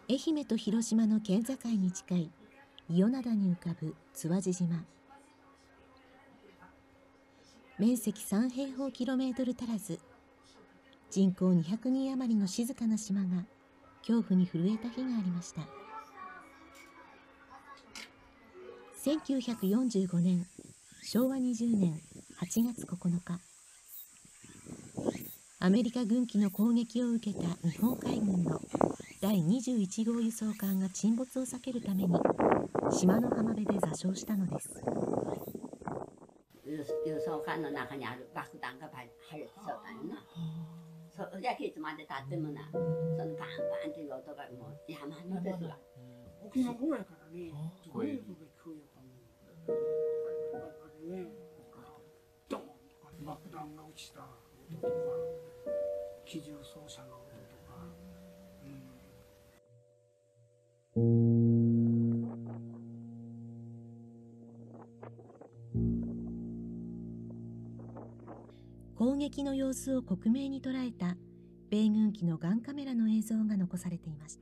愛媛と広島の県境に近い伊予灘に浮かぶ津和地島。面積3平方キロメートル足らず、人口200人余りの静かな島が恐怖に震えた日がありました。1945年昭和20年8月9日、アメリカ軍機の攻撃を受けた日本海軍の第21号輸送艦が沈没を避けるために島の浜辺で座礁したのです。 輸送艦の中にある爆弾が入ってそうだよな。そりゃいつまでたってもな、そのバンバンっていう音がもう山のですわ。 沖縄方やからね、すごい音が聞こえると思う。ね、ドンとか爆弾が落ちた音とか、機銃掃射の音とか。 攻撃の様子を克明に捉えた米軍機のガンカメラの映像が残されていました。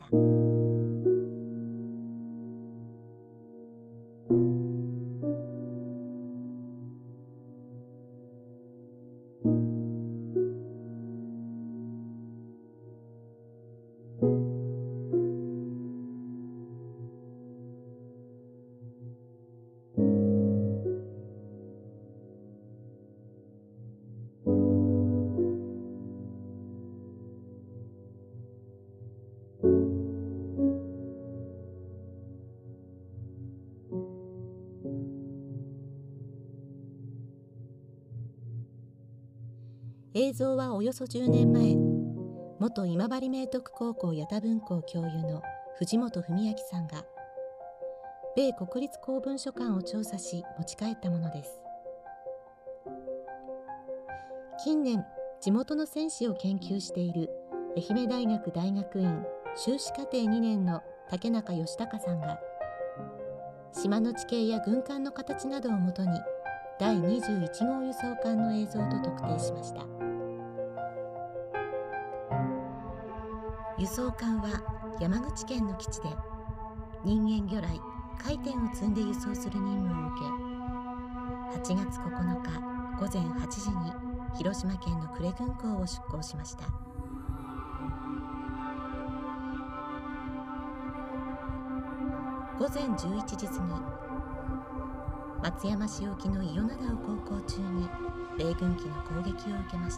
映像はおよそ10年前、元今治明徳高校矢田分校教諭の藤本文明さんが米国立公文書館を調査し持ち帰ったものです。近年地元の戦史を研究している愛媛大学大学院修士課程2年の竹中義孝さんが島の地形や軍艦の形などをもとに第21号輸送艦の映像と特定しました。輸送艦は山口県の基地で人間魚雷回転を積んで輸送する任務を受け、8月9日午前8時に広島県の呉軍港を出港しました。午前11時過ぎ、松山市沖の伊予灘を航行中に米軍機の攻撃を受けました。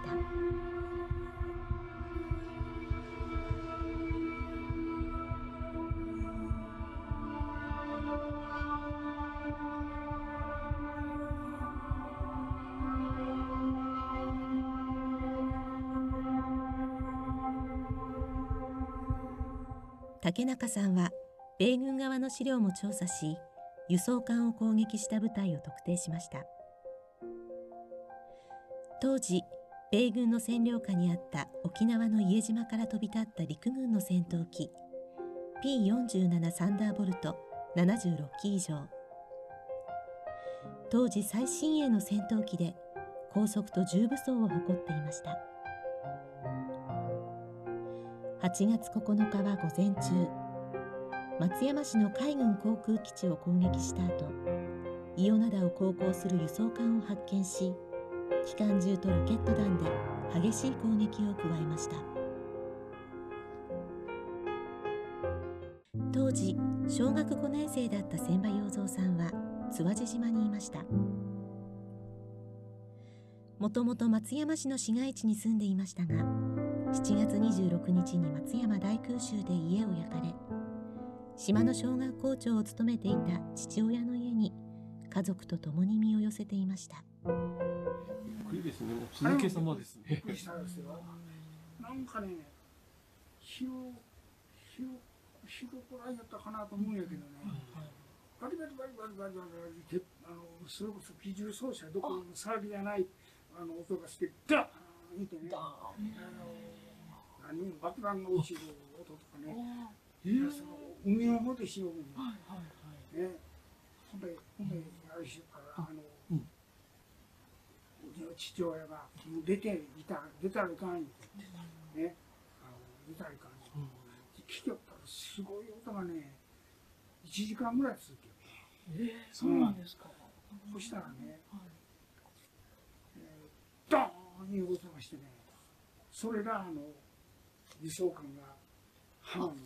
竹中さんは米軍側の資料も調査し、輸送艦を攻撃した部隊を特定しました。当時米軍の占領下にあった沖縄の伊江島から飛び立った陸軍の戦闘機 P47 サンダーボルト76機以上、当時最新鋭の戦闘機で高速と重武装を誇っていました。8月9日は午前中、松山市の海軍航空基地を攻撃した後、伊予灘を航行する輸送艦を発見し、機関銃とロケット弾で激しい攻撃を加えました。当時小学5年生だった千葉洋三さんは津和地島にいました。もともと松山市の市街地に住んでいましたが、7月26日に松山大空襲で家を焼かれ、島の小学校長を務めていた父親の家に家族と共に身を寄せていました。 びっくりですね。続けさまですね。 びっくりしたんですよ。なんかね、火どこらやったかなと思うんやけどね。バリバリバリバリバリバリってそれこそ機銃掃射どころの騒ぎじゃない音がしてダーンってね。爆弾が落ちる音とかね。その海の方でしようね。ほんであれしようから父親が出たらいかんよね、出たらいかんよ。聞きよったらすごい音がね、1時間ぐらい続きよった。 そうなんですか。 そしたらね、ドーンいう音がしてね、それが輸送艦が浜に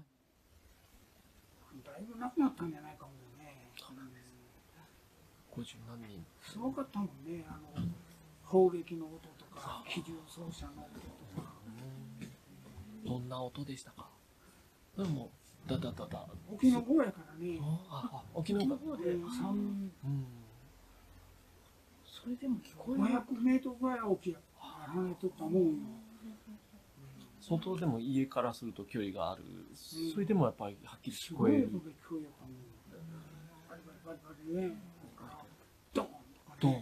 だいぶなくなったんじゃないかもね。 50何人。 すごかったもんね、砲撃の音とか、機銃掃射の音とか。 どんな音でしたか。でもダダダダ。 沖の方やからね。 沖の方で。 それでも聞こえない。 500メートルぐらい沖や離れとったもんよ。 相当でも家からすると距離がある。それでもやっぱりはっきり聞こえる。 すごい音で聞こえたもん。バリバリバリバリね。ドーンとかドン。 ね。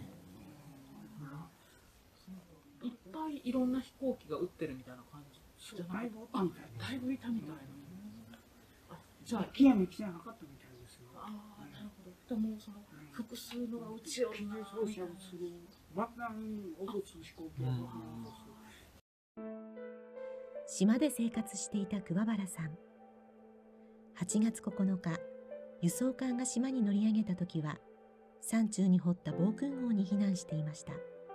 いっぱいいろんな飛行機が撃ってるみたいな感じじゃない。 だいぶおったみたいで。 だいぶいたみたいな。 じゃあ木や道じゃなかったみたいですよ。 なるほど。でもその複数のが撃ち寄るな。 そうする爆弾を落とす飛行機を落とす。 島で生活していた桑原さん。8月9日、輸送艦が島に乗り上げた時は、山中に掘った防空壕に避難していました。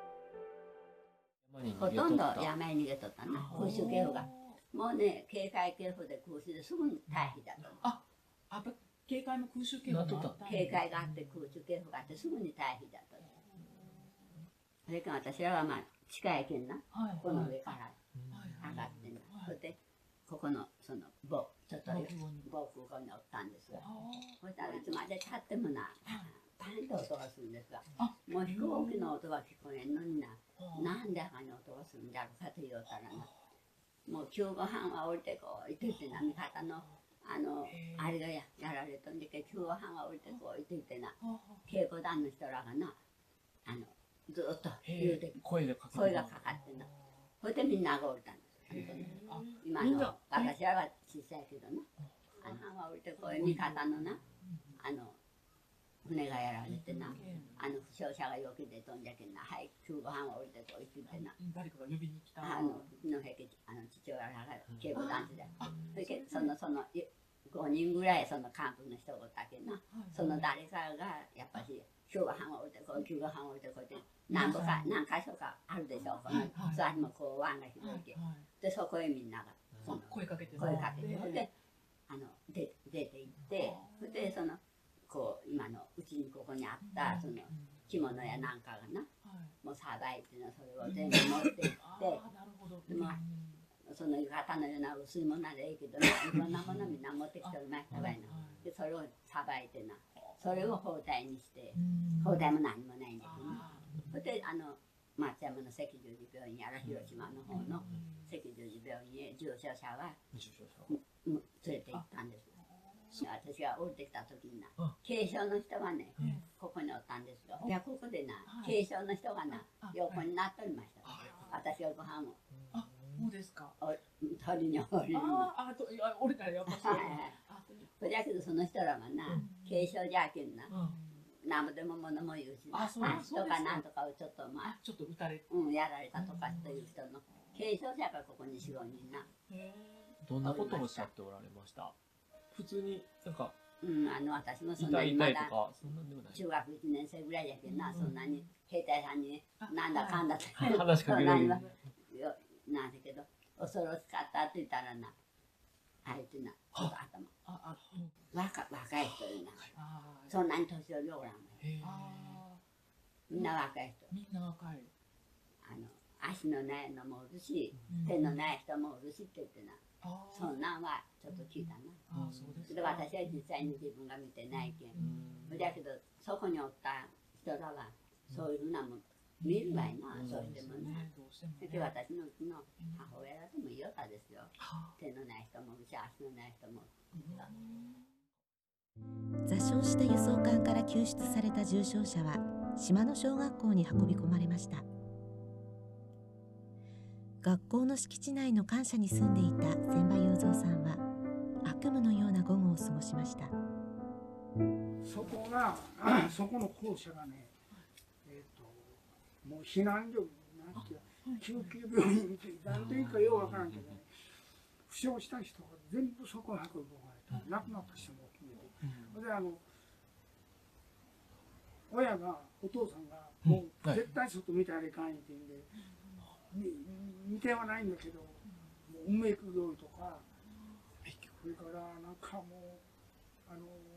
ほとんど山へ逃げとったな、空襲警報が。もうね、警戒警報で空襲ですぐに退避だと。 警戒の空襲警報があった。 警戒があって空襲警報があってすぐに退避だと。それから私らはまあ近いけんな、この上から上がってんだ。それでここのそのちょっと防空壕におったんですが、そしたらいつまでたってもなパンと音がするんですが、もう飛行機の音が聞こえんのにな、なんであかに音がするんだろうかと言うたらな、もう救護班は降りてこいって言ってな、味方のあれがやられとんじゃけ、救護班は降りてこいって言ってな、警護団の人らがなずっと言うて声がかかってんの。それでみんなが降りたんです。今の私らは小さいけどな、班は降りてこい、味方のな船がやられてな、負傷者がよけてとんじゃけんな、はい、救護班は降りてこいって言ってな、 誰かが呼びに来た。 のへけ父親が警護団地で、それでその5人ぐらいその幹部の人がおったけんな、その誰かがやっぱり救護班は降りてこい、救護班は降りてこいって何箇所かあるでしょう、このツアーにもこう湾が広いけ、でそこへみんなが声かけて、 それで出て行って、それでそのこう今のうちにここにあったその着物やなんかがな、もうさばいてのそれを全部持って行って、でもその浴衣のような薄いものでいいけどな、いろんなものみんな持ってきておりましたわいな。でそれをさばいてな、それを包帯にして、包帯も何もないんだけどな。それで松山の赤十字病院やら広島の方の赤十字病院へ重症者は連れて行ったんです。私が降りてきた時にな、軽症の人がね、ここにおったんですよ。いや、ここでな、軽症の人がな、横になっておりました。私がご飯を。 そうですか。 鳥に降りるの。 降りたらやっぱり。 それだけどその人らはな、軽症じゃけんな。何もでも物も言うしな、足とかなんとかをちょっとちょっと打たれやられたとかという人の軽症者がここに4、5人な。 どんなことをおっしゃっておられました。普通になんか私もそんなにまだ中学1年生ぐらいやけんな、そんなに兵隊さんになんだかんだって話しかけられる。 なんだけど恐ろしかったって言ったらな、あえてな、ちょっと頭若い人でな、そんなに年寄りおらんわ。みんな若い人。 みんな若い。 足のないのもおるし、手のない人もおるしって言ってな、そんなんはちょっと聞いたな。で私は実際に自分が見てないけん。だけどそこにおった人らはそういうふうなもん見るわいな、そうしてもね。で私のうちの母親らでもいよったですよ。手のない人もおるし、足のない人も座礁した輸送艦から救出された重傷者は島の小学校に運び込まれました。学校の敷地内の官舎に住んでいた千葉雄三さんは悪夢のような午後を過ごしました。 そこの校舎がね、もう避難所なんていう救急病院って何というかようわからんけどね、負傷した人が全部そこに運ぶ方がいいと、亡くなった人も含めて。で親がお父さんがもう絶対外見たらいかんって言うんで、見てはないんだけど、もう運命通りとか、それからなんかもう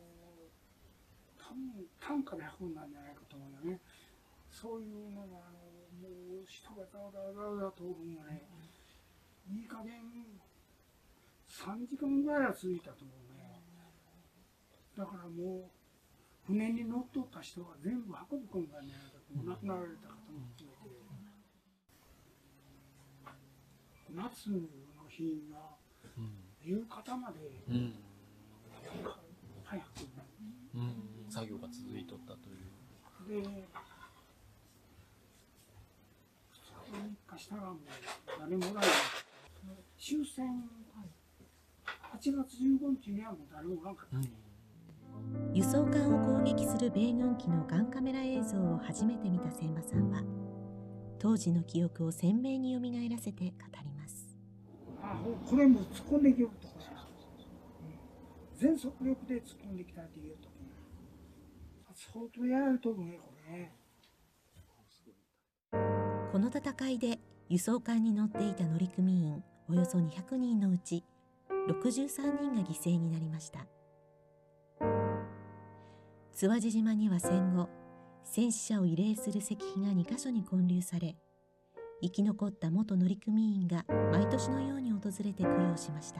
短歌で運んだんじゃないかと思うよね。そういうのがもう人がざわざわざわざわ通るのがね、いい加減3時間ぐらいは続いたと思うね。だからもう船に乗っとった人は全部運び込んだんじゃないかと、亡くなられた方も含めて、夏の日が夕方まで早く作業が続いとったという。 で2日したらもう誰もおらない。終戦8月15日にはもう誰もおらんかった。 輸送艦を攻撃する米軍機のガンカメラ映像を初めて見た千葉さんは、当時の記憶を鮮明によみがえらせて語ります。 これも突っ込んできよるとかさ、全速力で突っ込んできたって言うとき、相当やられとるね、これね。 この戦いで輸送艦に乗っていた乗組員およそ200人のうち63人が犠牲になりました。津和地島には戦後、戦死者を慰霊する石碑が2カ所に建立され、生き残った元乗組員が毎年のように訪れて供養しました。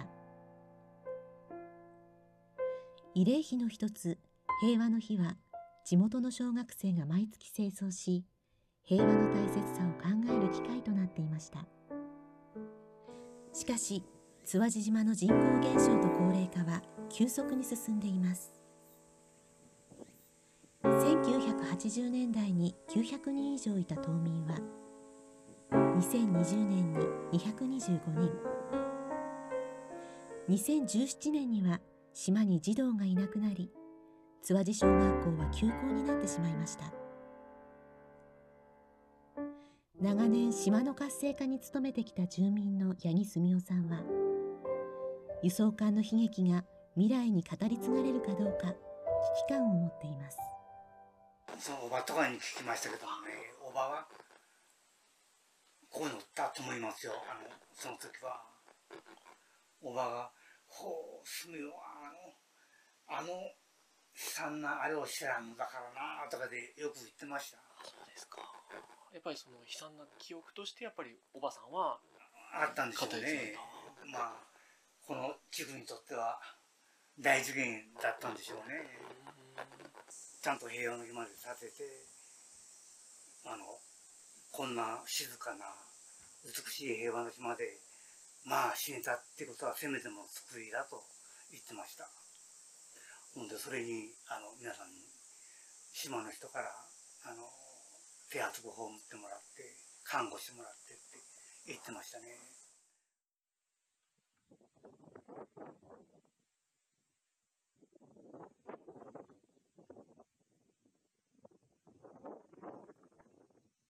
慰霊碑の一つ、平和の日は、地元の小学生が毎月清掃し、平和の大切さを考える機会となっていました。しかし、津和地島の人口減少と高齢化は急速に進んでいます。1980年代に900人以上いた島民は、2020年に225人、2017年には島に児童がいなくなり、津和地小学校は休校になってしまいました。長年島の活性化に努めてきた住民の八木澄夫さんは、輸送艦の悲劇が未来に語り継がれるかどうか危機感を持っています。 そのおばとかに聞きましたけどもね、おばはこう乗ったと思いますよ。その時はおばが「ほうすみよ、悲惨なあれを知らんのだからな」とかでよく言ってました。 そうですか。やっぱりその悲惨な記憶としてやっぱりおばさんはあったんでしょうね。まあこの地区にとっては大事件だったんでしょうね。ちゃんと平和の日まで立てて、こんな静かな美しい平和の日までまあ死ねたってことはせめても救いだと言ってました。ほんでそれに皆さんに島の人から手厚く葬ってもらって看護してもらってって言ってましたね。